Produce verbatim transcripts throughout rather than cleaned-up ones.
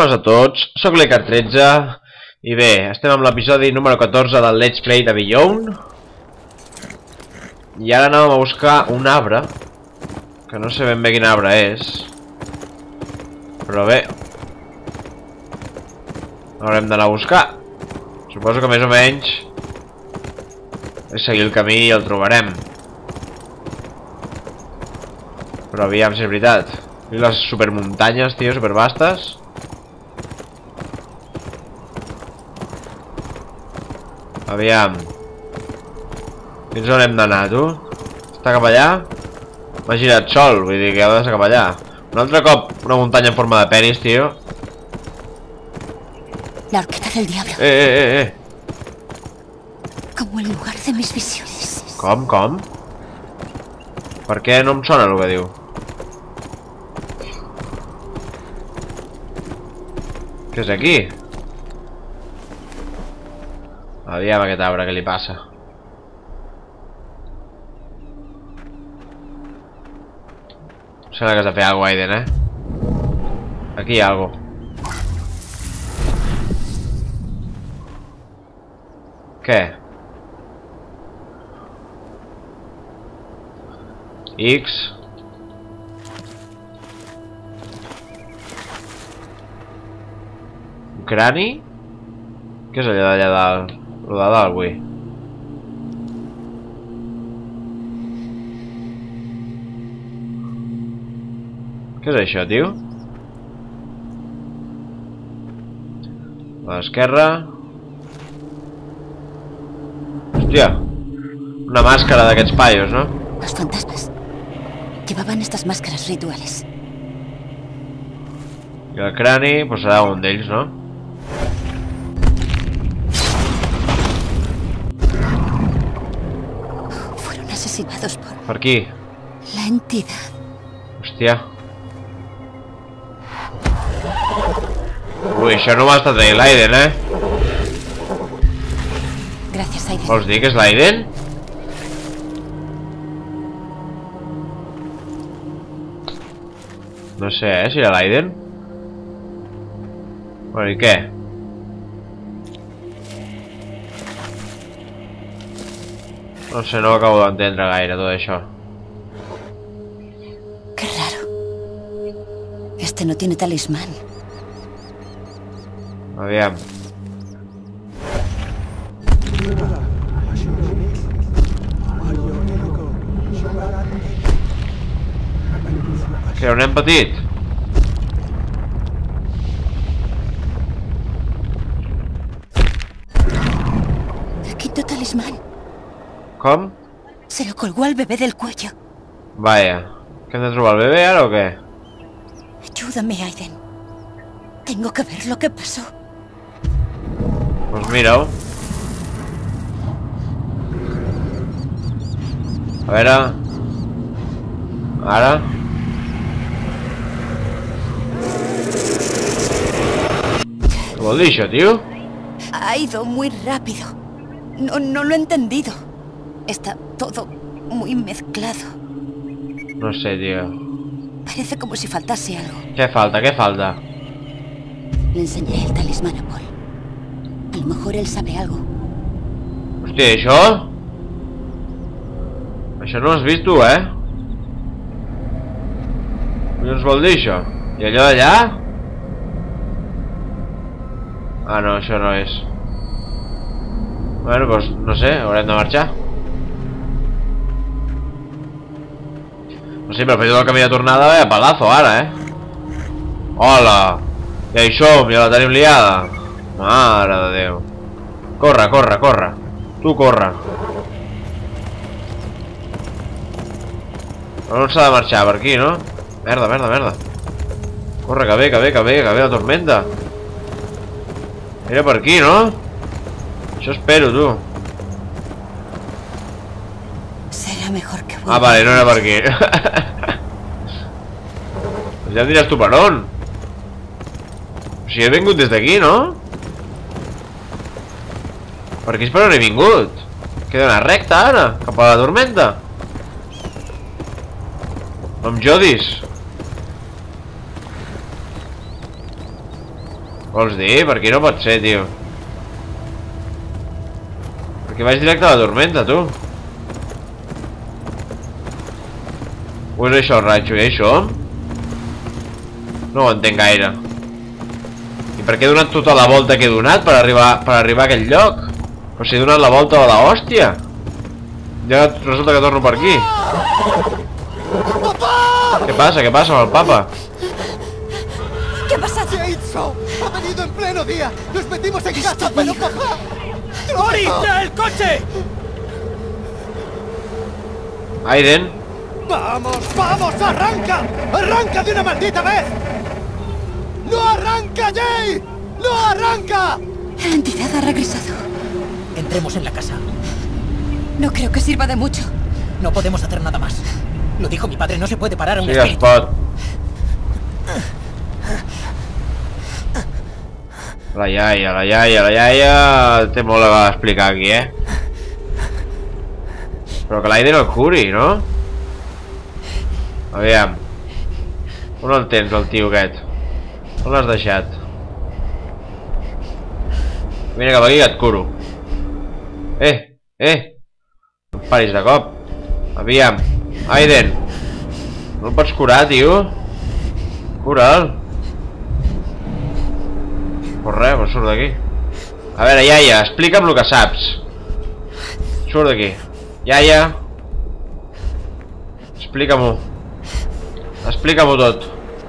Hola a tots, sóc l'Ecar tretze i bé, estem amb l'episodi número catorze del Let's Play de Beyond. I ara anàvem a buscar un arbre, que no sé ben bé quin arbre és, però bé, haurem d'anar a buscar. Suposo que més o menys és seguir el camí i el trobarem. Però aviam si és veritat. I les supermuntanyes, tio, supervastes. Aviam. Fins on hem d'anar, tu? Està cap allà? M'ha girat sol, vull dir que ha de ser cap allà. Un altre cop, una muntanya en forma de penis, tio. La horqueta del diablo. Eh, eh, eh, eh. Como el lugar de mis visiones. Com, com? Per què no em sona el que diu? Què és aquí? Aviam aquest arbre, què li passa? Sembla que has de fer alguna cosa, Aiden, eh? Aquí hi ha alguna cosa. Què? X. Un crani? Què és allò d'allà dalt? Lo de dalt, avui. Què és això, tio? A l'esquerra. Hòstia. Una màscara d'aquests paios, no? Los fantasmas llevaban estas máscaras rituales. I el crani, pues serà un d'ells, no? Fueron asesinados por... Per qui? La entidad. Hòstia. Ui, això no m'ha estat bé, l'Aiden, eh? Gracias, Aiden. Vols dir que és l'Aiden? No sé, eh, si era l'Aiden. Bueno, i què? No sé, no acabo d'entendre gaire tot això. Qué raro. Este no tiene talismán. Aviam. Què, on hem patit? El quinto talismán. Com? Se lo colgó al bebé del cuello. Vaya. Que hem de trobar el bebè ara o què? Ayúdame, Aiden. Tengo que ver lo que pasó. Pues mira-ho. A veure... Ara... Què vol dir això, tio? Ha ido muy rápido. No, no lo he entendido. Está todo muy mezclado. No sé, tio. Parece como si faltase algo. Què falta, què falta? Le enseñé el talismán a Paul. A lo mejor él sabe algo. Hòstia, i això? Això no ho has vist tu, eh? Què ens vol dir això? I allò d'allà? Ah, no, això no és. Bueno, doncs, no sé, haurem de marxar. No sé, però fer tot el camí de tornada ve a palazo ara, eh? Hola! Ja hi som, ja la tenim liada. Mare de Déu. Corre, corre, corre. Tu corre. On s'ha de marxar? Per aquí, no? Merda, merda, merda. Corre, que ve, que ve, que ve, que ve la tormenta. Era per aquí, no? Això espero, tu. Será mejor que... Ah, vale, no era per aquí. Pues ja em diràs tu per on. O sigui, he vingut des d'aquí, no? Per aquí és per on he vingut. Que he d'anar recta ara, cap a la tormenta. No em jodis. Vols dir? Per aquí no pot ser, tio. Perquè vaig directe a la tormenta, tu. O és això el ratxo? I això? No ho entenc gaire. I per què he donat tota la volta que he donat per arribar, per arribar a aquell lloc? Però si he donat la volta de l'hòstia. Ja resulta que torno per aquí. Què passa? Què passa amb el papa? ¿Qué ha pasado? ¡Jason! ¡Ha venido en pleno día! ¡Nos metimos en casa, pero papá! ¡Ori, trae el coche! Aiden. ¡Vamos, vamos! ¡Arranca! ¡Arranca de una maldita vez! ¡No arranca, Jay! ¡No arranca! La entidad ha regresado. Entremos en la casa. No creo que sirva de mucho. No podemos hacer nada más. Lo dijo mi padre, no se puede parar a un Sí, es espíritu. pot. La iaia, la iaia, la iaia... Té molt a explicar aquí, eh? Però que l'Aiden el curi, no? Aviam. On el tens, el tio aquest? On l'has deixat? Vine cap aquí que et curo. Eh, eh. No em paris de cop. Aviam. Aiden. No el pots curar, tio? Cura'l. Pues res, pues surt d'aquí. A veure, iaia, explica'm el que saps. Surt d'aquí. Iaia. Explica-m'ho. Explica-m'ho tot.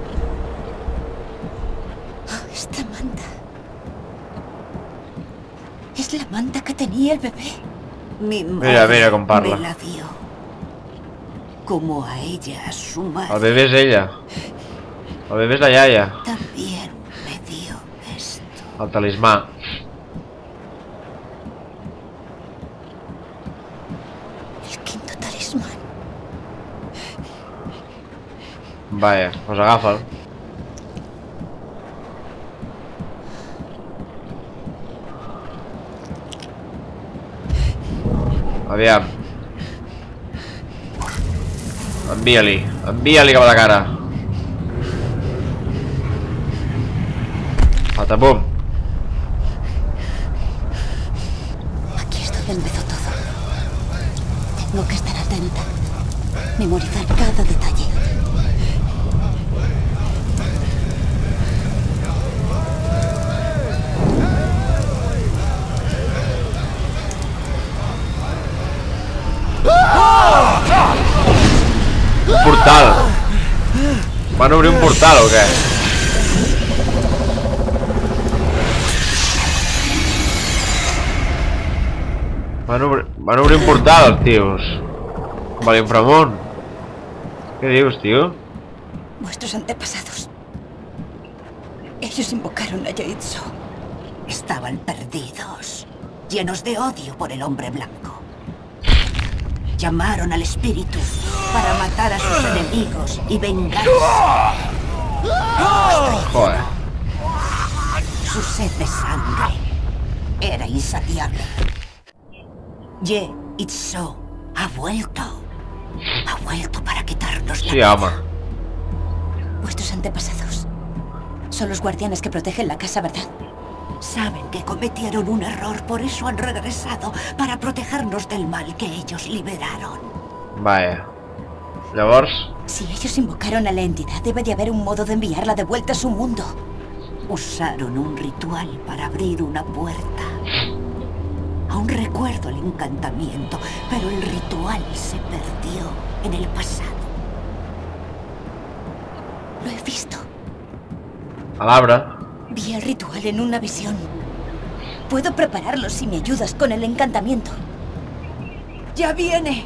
Oh, esta manta. Es la manta que tenía el bebé. Mi Mira, mira com parla. me la dio. Como a ella, a su madre. El bebè és ella. El bebè és la iaia. También me dio esto. El talismà. El quinto talismán. Vaja, pues agafa'l. Aviam. Envia-li. Envia-li cap a la cara. Patapum. Aquí es donde empezó todo. Tengo que estar atenta. Memorizar cada detalle. Un portal. Van obrir un portal o què? Van obrir, van obrir un portal, els tios. Com a l'inframón. Què dius, tio? Vuestros antepasados. Ellos invocaron a Yaitzo. Estaban perdidos, llenos de odio por el hombre blanco. Llamaron al espíritu para matar a sus enemigos y vengarse. Joder. Su sed de sangre era insaciable. Ye Itzo ha vuelto. Ha vuelto para quitarnos la Sí, vida. home. Vuestros antepasados. Son los guardianes que protegen la casa, ¿verdad? Saben que cometieron un error, por eso han regresado, para protegernos del mal que ellos liberaron. Vaja. Llavors... Si ellos invocaron a la entidad, debe de haber un modo de enviarla de vuelta a su mundo. Usaron un ritual para abrir una puerta. Aún recuerdo el encantamiento, pero el ritual se perdió en el pasado. Lo he visto. A l'arbre. Vi el ritual en una visión. Puedo prepararlo si me ayudas con el encantamiento. ¡Ya viene!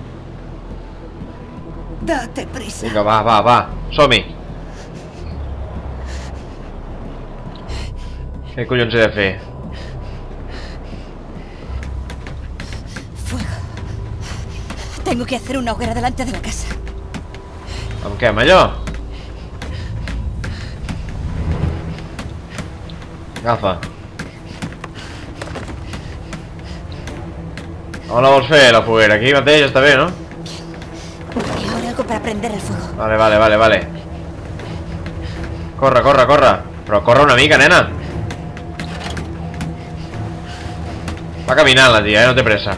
Date prisa. Vinga, va, va, va. Som-hi. Què collons he de fer? Fuego. Tengo que hacer una hoguera delante de la casa. Amb què, amb allò? Agafa. On la vols fer, la foguera? Aquí mateix està bé, no? Y ahora algo para prender el fuego. Vale, vale, vale, vale. Corre, corre, corre. Però corre una mica, nena. Va caminant la tia, eh? No té pressa.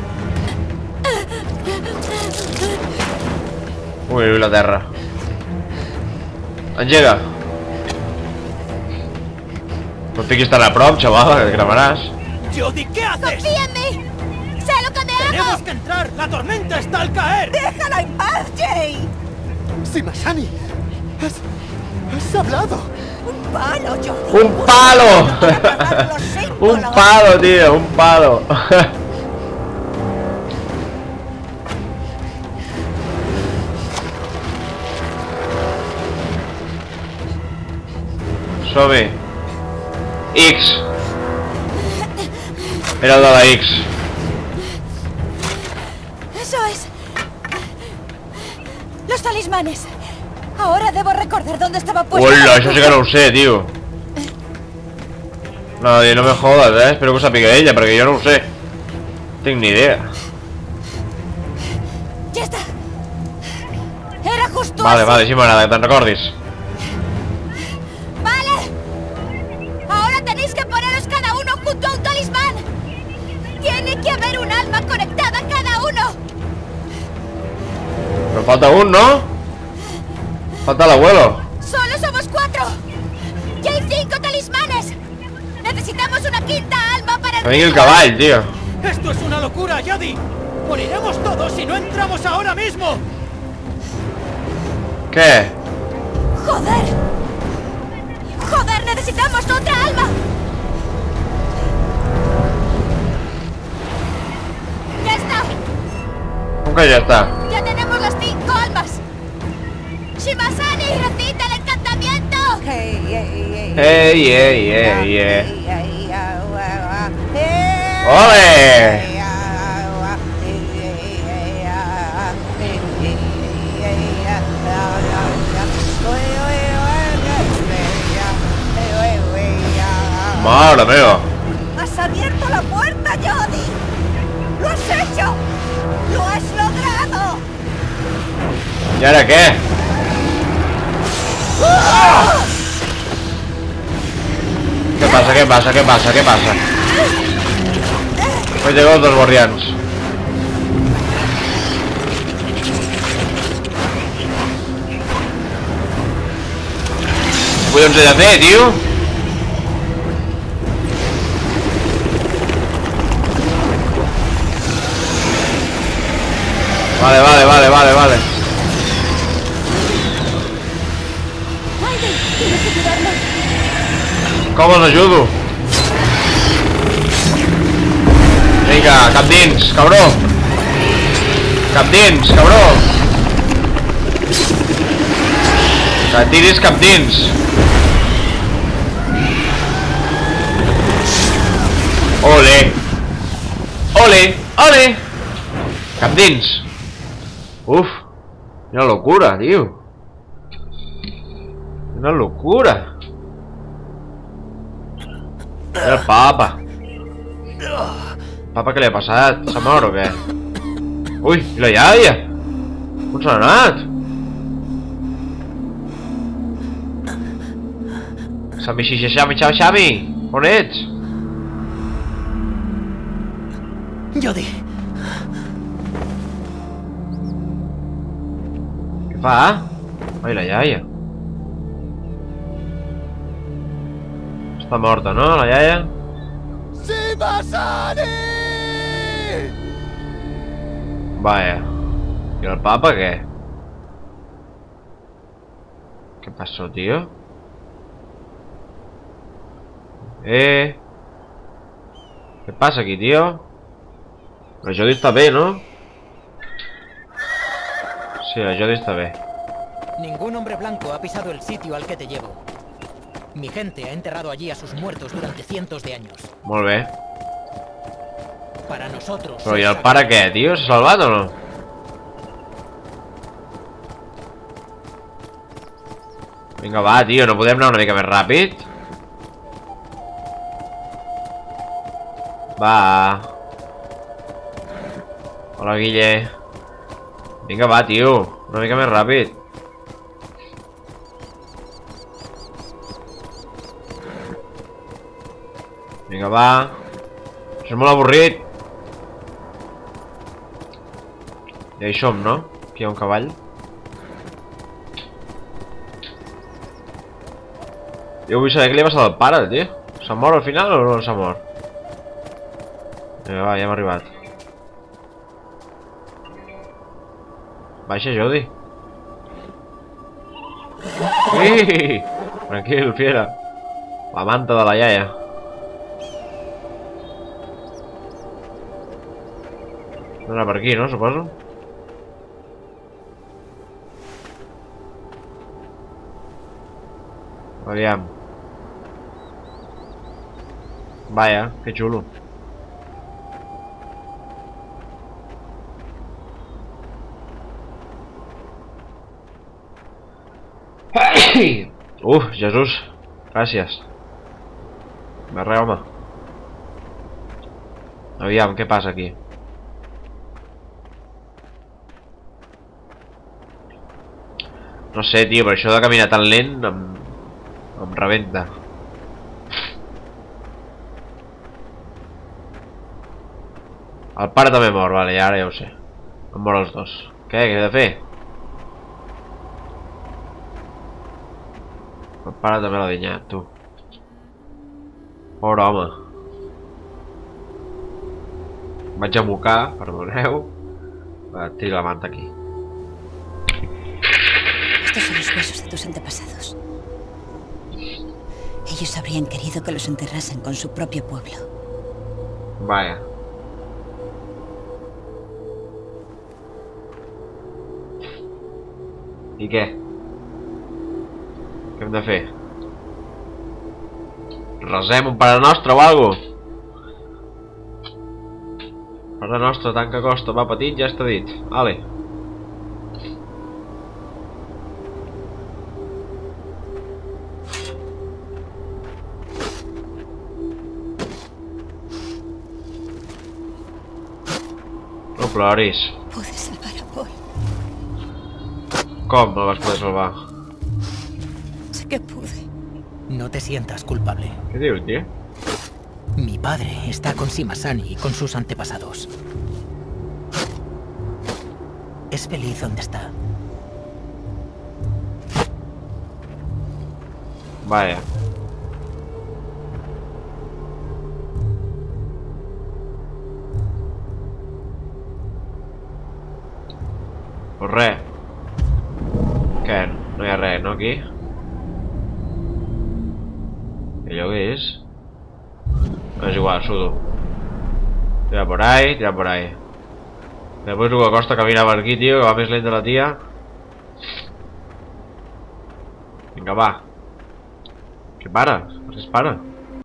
Ui, ui, la terra. Engega. No et fiquis tan a prop, xaval, que et cremaràs. Jodie, ¿qué haces? ¡Confía en mí! ¡Sé lo que me hago! ¡Tenemos que entrar! ¡La tormenta está al caer! ¡Déjala en paz, Jay! Simasani, has... has hablado. ¡Un palo, Jodie! ¡Un palo! Agarrar los símbolos. Un palo, tío, un palo. Som-hi. X. Era el de la X. Eso es. Los talismanes. Ahora debo recordar dónde estaba puesto. Hola, eso sí que no ho sé, tío. No, no me jodas, eh. Espero que ho sàpiga ella, perquè jo no ho sé. No tinc ni idea. Ya está. Era justo Vale, así. vale, sí m'agrada que te'n recordis. Vale. Ahora tenéis que poneros cada uno junto a un talismán. Tiene que haber un alma conectada a cada uno. Però falta un, no? Falta el abuelo. Solo somos cuatro. Y hay cinco talismanes. Necesitamos una quinta alma para Que vingui el cavall, tío. ¡Esto es una locura, Jodie! ¡Moriremos todos si no entramos ahora mismo! Què? ¡Joder! ¡Joder! ¡Necesitamos otra alma! ¡Ya está! Com que ja està? ¡Ya tenemos las cinco almas! ¡Shimasani, recita el encantamiento! Hey, hey, hey, Ei, ei, ei, ei. hey, hey, ah, ah, ah, hey, Ole! hey, ah, ah, hey, hey, hey, ah, ah, hey, hey, hey, ah, ah, ah, ah, oi, oi, oi, hey, ah, hey, oi, oi, ah, ah. Mare meva. ¡Has abierto la puerta, Jodie! ¡Lo has hecho! ¡Lo has logrado! I ara què? Què passa, què passa, què passa, què passa? Pues llegó els dos guardians. Què collons he de fer, tio? Vale, vale, vale, vale, vale. Aiden, tienes que ayudarnos. Com els ajudo? Vinga, cap dins, cabró. Cap dins, cabró. Que tiris cap dins. Ole. Ole, ole. Cap dins. Uf. Una locura, tío. Una locura. El papa. Papa, què li ha passat? S'ha mort o què? Ui, i la iaia? On s'ha anat? Xami, xixi, xami, xami, xami! On ets? Jodie, Què fa? Ai, la iaia. Està morta, no, la iaia? ¡Simasani! Vaya. ¿Y el papa qué? ¿Qué pasó, tío? Eh... ¿Qué pasa aquí, tío? El Jodie está bien, ¿no? Sí, el Jodie está bien. Ningún hombre blanco ha pisado el sitio al que te llevo. Mi gente ha enterrado allí a sus muertos durante cientos de años. Molt bé. Para nosotros... Però i el pare què, tio? S'ha salvat o no? Vinga, va, tio, no podem anar una mica més ràpid? Va. Hola, Guille. Vinga, va, tio. Una mica més ràpid. Vinga, va. Això és molt avorrit. Ja hi som, no? Aquí hi ha un cavall. Jo vull saber què li ha passat al pare, tio. S'ha mort al final o no s'ha mort? Vinga, va, ja hem arribat. Baixa, Jody. Ui! Tranquil, fiera. La manta de la iaia. No era per aquí, no? Suposo. Aviam. Vaya, que xulo. Uf, Jesús. Gràcies. Va, res, home. Aviam, què passa aquí? No sé, tio, però això de caminar tan lent em, em rebenta. El pare també mor, vale, ara ja ho sé. Em mor els dos. Què? Què he de fer? El pare també l'ha dinyat, tu. Pobre home. Vaig a mocar, perdoneu. Va, tira la manta aquí. Estos son los huesos de tus antepasados. Ellos habrían querido que los enterrasen con su propio pueblo. Vaya. I què? Què hem de fer? Resem un Pare Nostre o algo? Pare Nostre, tant que costa, va petit, ja està dit. Ale. No ploris. Pude salvar a Paul. Com el vas poder salvar? Sé que pude. No te sientas culpable. Què dius, tio? Mi padre está con Simasani y con sus antepasados. Es feliz donde está. Vaya. Pues res. Què? No hi ha res, no, aquí? I allò què és? No, és igual, sudo. Tira por ahí, tira por ahí. Després el que costa caminar per aquí, tio, que va més lent de la tia. Vinga, va. Què para? Per què es para?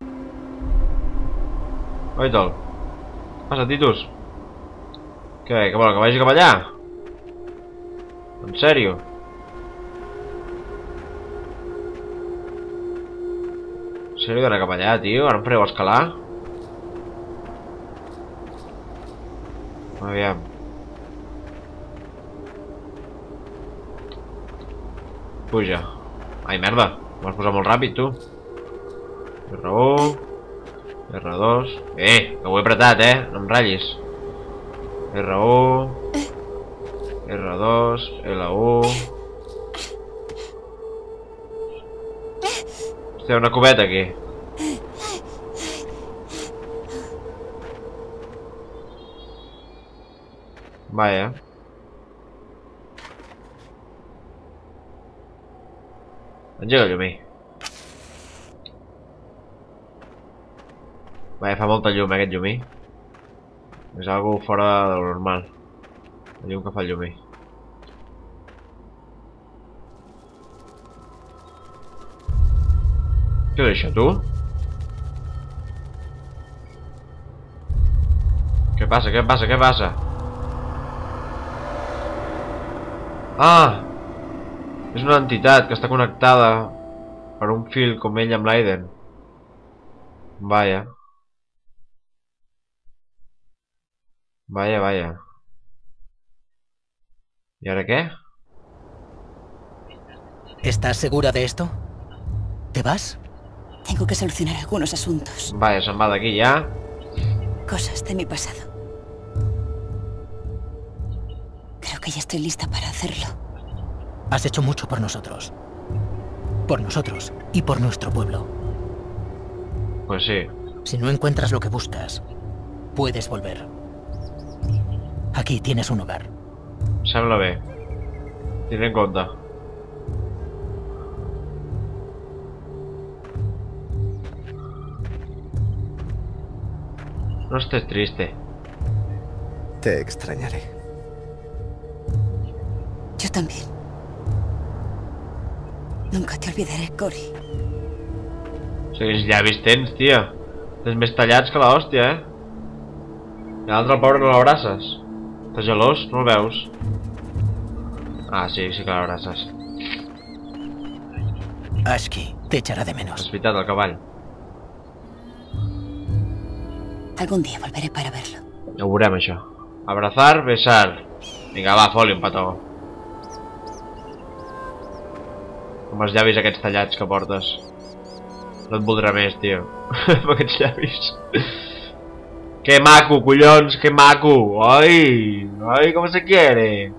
Oi, tol. Passa, Titus. Què, què vol, que vagi cap allà? En sèrio? En sèrio d'anar cap allà, tio? Ara em fareu escalar? Aviam. Puja. Ai, merda. Ho vas posar molt ràpid, tu. erre u. erre dos. Eh, que ho he apretat, eh? No em ratllis. erre u. erre dos. ele u. Hòstia, una cubeta aquí. Vaya. Engega el llumí. Vaya, fa molta llum aquest llumí. És algo fora de lo normal. La llum que fa el llumí. Què és això, tu? Què passa, què passa, què passa? Ah! És una entitat que està connectada per un fil com ell amb l'Aiden. Vaya. Vaya, vaya. ¿Y ahora qué? ¿Estás segura de esto? ¿Te vas? Tengo que solucionar algunos asuntos. Vaya, se'n va d'aquí ja. Cosas de mi pasado. Creo que ya estoy lista para hacerlo. Has hecho mucho por nosotros. Por nosotros y por nuestro pueblo. Pues sí. Si no encuentras lo que buscas, puedes volver. Aquí tienes un hogar. Sembla bé. Tindré en compte. No estés triste. Te extrañaré. Yo también. Nunca te olvidaré, Cory. O sigui, els llavis tens, tia. Tens més tallats que l'hòstia, eh? I l'altre, el pobre, no l'abraces. Estàs gelós? No el veus? Ah, sí, sí que l'abraces. Ashki te echará de És menos. veritat, el cavall. Algún día volveré para verlo. Ja ho veurem, això. Abrazar, besar. Vinga, va, foli un petó. Amb els llavis aquests tallats que portes. No et voldrà més, tio. Amb aquests llavis. Que maco, collons, que maco. Ai, ai, com se quiere.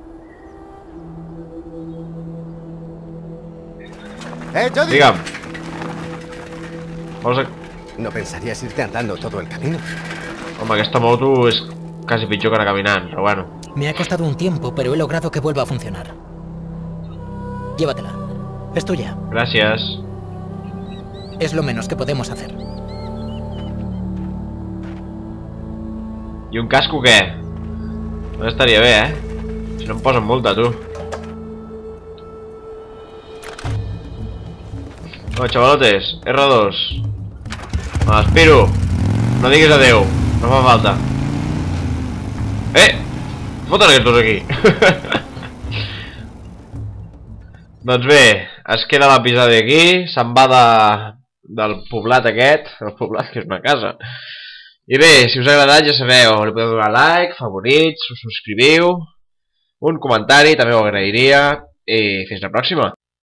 ¡Eh, Jody! Digue'm. Vols... No pensarías irte andando todo el camino. Home, aquesta moto és quasi pitjor que anar caminant, però bueno. Me ha costado un tiempo, pero he logrado que vuelva a funcionar. Llévatela. Es tuya. Gràcies. Es lo menos que podemos hacer. I un casco què? No estaria bé, eh? Si no em posen multa, tu. No, xavalotes, erre dos. M'aspiro. No diguis adeu. No fa falta. Eh! Foten aquests dos aquí. Doncs bé, es queda l'episodi aquí. Se'n va de... del poblat aquest. El poblat que és una casa. I bé, si us ha agradat ja sabeu, li podeu donar like, favorits, us subscriviu, un comentari, també ho agrairia, i fins la pròxima.